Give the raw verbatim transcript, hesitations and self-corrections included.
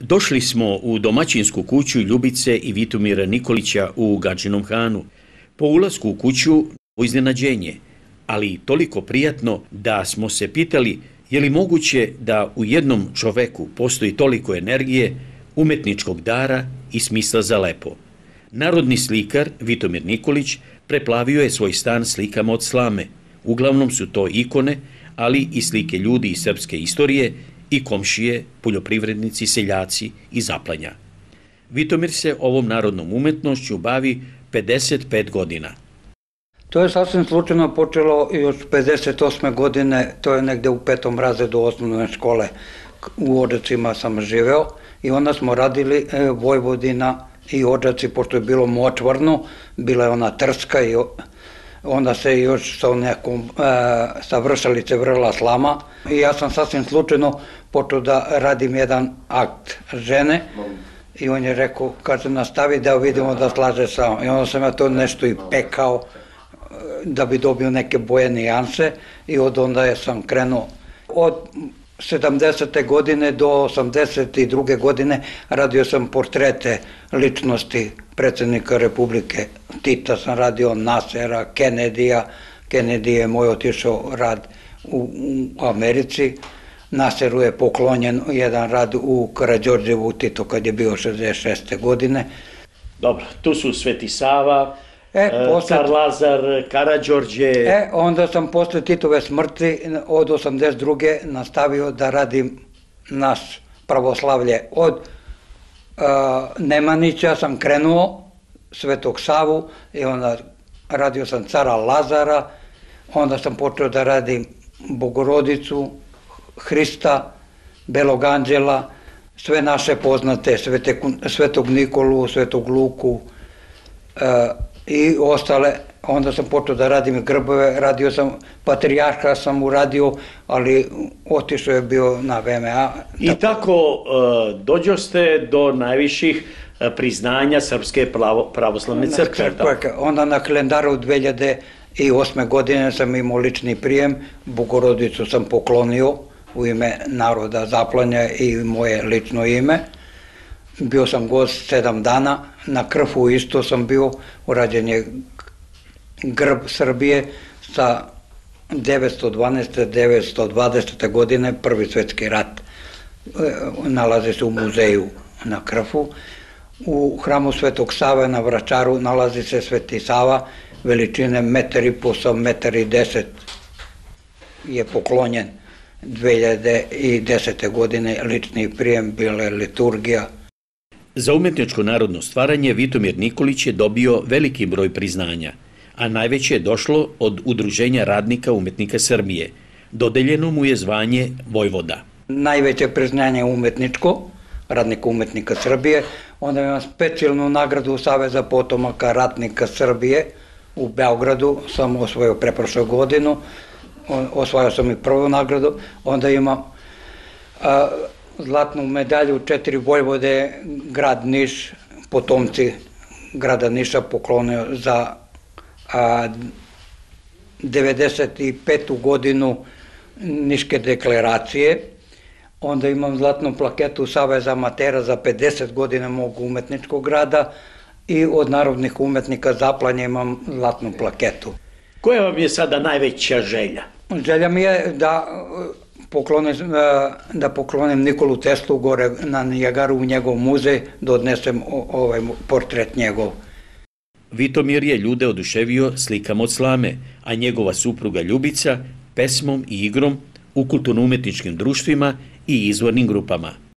Došli smo u domaćinsku kuću Ljubice i Vitomira Nikolića u Gadžinom Hanu. Po ulasku u kuću iznenađenje, ali toliko prijatno da smo se pitali je li moguće da u jednom čoveku postoji toliko energije, umetničkog dara i smisla za lepo. Narodni slikar Vitomir Nikolić preplavio je svoj stan slikama od slame. Uglavnom su to ikone, ali i slike ljudi iz srpske istorije i komšije, poljoprivrednici, seljaci i zaplanja. Vitomir se ovom narodnom umetnošću bavi pedeset pet godina. To je sasvim slučajno počelo još pedeset osme godine, to je negde u petom razredu osnovne škole, u Odžacima sam živeo i onda smo radili Vojvodina i Odžaci, pošto je bilo močvarno, bila je ona trska i onda se još sa nekom sa vršalice vrla slama i ja sam sasvim slučajno počeo da radim jedan akt žene i on je rekao, kaže, nastavi da vidimo da slaže sa, i onda sam ja to nešto i pekao da bi dobio neke boje nijanse i od onda sam krenuo. Od sedamdesete godine do osamdeset druge godine radio sam portrete ličnosti predsjednika Republike. Tita sam radio, Nasera, Kenedija. Kennedy je moj otišao rad u, u Americi. Naseru je poklonjen jedan rad u Karađorđevu Tito kad je bio šezdeset šeste godine. Dobro, tu su Sveti Sava, E, posle, car Lazar, Karađorđe. E, onda sam posle Titove smrti od osamdeset druge nastavio da radim naš pravoslavlje. Od uh, Nemanića sam krenuo, Svetog Savu, i onda radio sam cara Lazara, onda sam počeo da radim Bogorodicu, Hrista, Belog anđela, sve naše poznate, Svete, Svetog Nikolu, Svetog Luku, uh, i ostale. Onda sam počeo da radim grbove, radio sam, patrijarha sam uradio, ali otišao je bio na V M A. I tako uh, dođoste do najviših uh, priznanja Srpske pravo, pravoslavne crkve. Onda na kalendaru dve hiljade osme godine sam imao lični prijem, Bogorodicu sam poklonio u ime naroda Zaplanja i moje lično ime. Bio sam gost sedam dana, na Krfu isto sam bio, urađen je grb Srbije sa devetsto dvanaeste do devetsto dvadesete godine, prvi svetski rat, nalazi se u muzeju na Krfu. U hramu Svetog Save na Vračaru nalazi se Sveti Sava, veličine metar i po sa metar i deset, je poklonjen dve hiljade desete godine, lični prijem, bila je liturgija. Za umetničko narodno stvaranje Vitomir Nikolić je dobio veliki broj priznanja, a najveće je došlo od Udruženja radnika umetnika Srbije. Dodeljeno mu je zvanje Vojvoda. Najveće priznanje umetničko, radnika umetnika Srbije, onda imam specijalnu nagradu Saveza potomaka ratnika Srbije u Beogradu, sam osvojio preprošlu godinu, osvojio sam i prvu nagradu, onda imam a, zlatnu medalju četiri Vojvode, grad Niš, potomci grada Niša poklonio za a, devedeset petu godinu Niške deklaracije. Onda imam zlatnu plaketu Saveza amatera za pedeset godina mog umetničkog rada i od narodnih umetnika Zaplanja imam zlatnu plaketu. Koja vam je sada najveća želja? Želja mi je da poklonim, da poklonim Nikolu Teslu gore na Nijagaru u njegov muzej, da odnesem ovaj portret njegov. Vitomir je ljude oduševio slikama od slame, a njegova supruga Ljubica pesmom i igrom u kulturno-umetničkim društvima i izvornim grupama.